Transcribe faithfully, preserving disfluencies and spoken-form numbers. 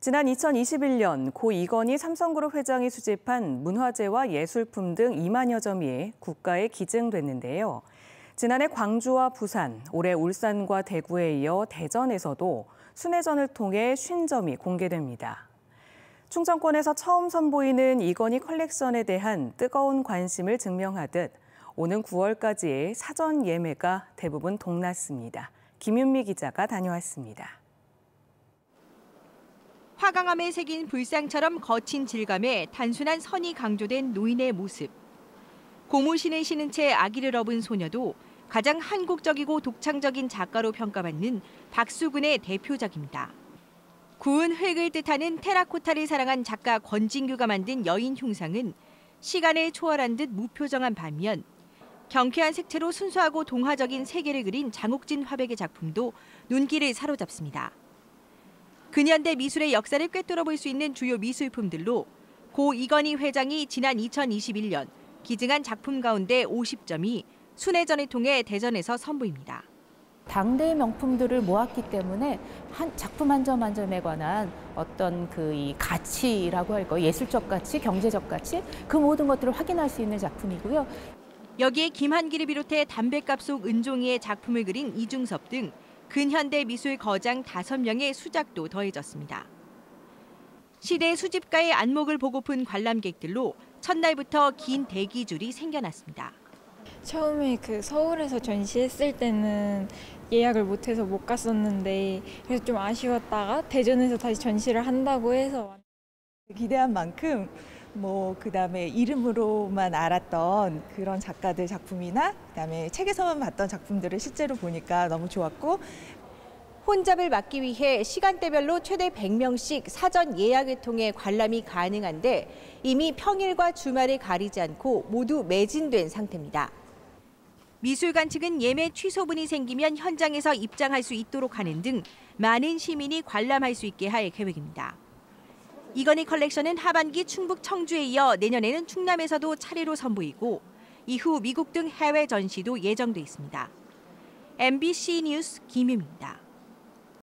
지난 이천이십일 년 고 이건희 삼성그룹 회장이 수집한 문화재와 예술품 등 이만여 점이 국가에 기증됐는데요. 지난해 광주와 부산, 올해 울산과 대구에 이어 대전에서도 순회전을 통해 쉰 점이 공개됩니다. 충청권에서 처음 선보이는 이건희 컬렉션에 대한 뜨거운 관심을 증명하듯 오는 구월까지의 사전 예매가 대부분 동났습니다. 김윤미 기자가 다녀왔습니다. 화강암에 새긴 불상처럼 거친 질감에 단순한 선이 강조된 노인의 모습. 고무신을 신은 채 아기를 업은 소녀도 가장 한국적이고 독창적인 작가로 평가받는 박수근의 대표작입니다. 구운 흙을 뜻하는 테라코타를 사랑한 작가 권진규가 만든 여인 흉상은 시간을 초월한 듯 무표정한 반면 경쾌한 색채로 순수하고 동화적인 세계를 그린 장옥진 화백의 작품도 눈길을 사로잡습니다. 근현대 미술의 역사를 꿰뚫어 볼 수 있는 주요 미술품들로 고 이건희 회장이 지난 이천이십일 년 기증한 작품 가운데 오십 점이 순회전을 통해 대전에서 선보입니다. 당대의 명품들을 모았기 때문에 한 작품 한 점 한 점에 관한 어떤 그 이 가치라고 할까, 예술적 가치, 경제적 가치, 그 모든 것들을 확인할 수 있는 작품이고요. 여기에 김한길을 비롯해 담뱃값 속 은종이의 작품을 그린 이중섭 등 근현대 미술 거장 다섯 명의 수작도 더해졌습니다. 시대 수집가의 안목을 보고픈 관람객들로 첫날부터 긴 대기줄이 생겨났습니다. 처음에 그 서울에서 전시했을 때는 예약을 못해서 못 갔었는데 그래서 좀 아쉬웠다가 대전에서 다시 전시를 한다고 해서 기대한 만큼 뭐 그다음에 이름으로만 알았던 그런 작가들 작품이나 그다음에 책에서만 봤던 작품들을 실제로 보니까 너무 좋았고, 혼잡을 막기 위해 시간대별로 최대 백 명씩 사전 예약을 통해 관람이 가능한데 이미 평일과 주말을 가리지 않고 모두 매진된 상태입니다. 미술관 측은 예매 취소분이 생기면 현장에서 입장할 수 있도록 하는 등 많은 시민이 관람할 수 있게 할 계획입니다. 이건희 컬렉션은 하반기 충북 청주에 이어 내년에는 충남에서도 차례로 선보이고 이후 미국 등 해외 전시도 예정돼 있습니다. 엠비씨 뉴스 김유미입니다.